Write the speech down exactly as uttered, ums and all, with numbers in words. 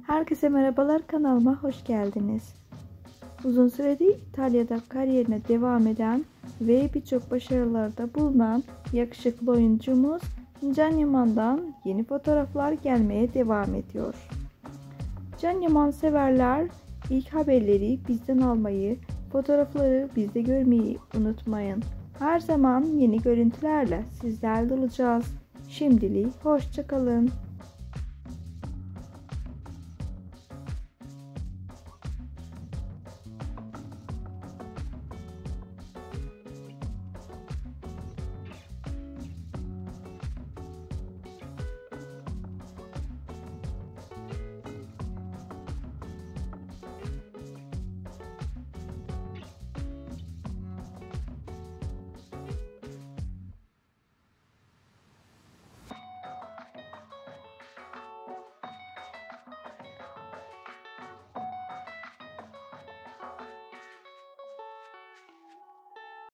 Herkese merhabalar, kanalıma hoş geldiniz. Uzun süredir İtalya'da kariyerine devam eden ve birçok başarılarda bulunan yakışıklı oyuncumuz Can Yaman'dan yeni fotoğraflar gelmeye devam ediyor. Can Yaman severler ilk haberleri bizden almayı, fotoğrafları bizde görmeyi unutmayın. Her zaman yeni görüntülerle sizlerle olacağız. Şimdilik hoşça kalın.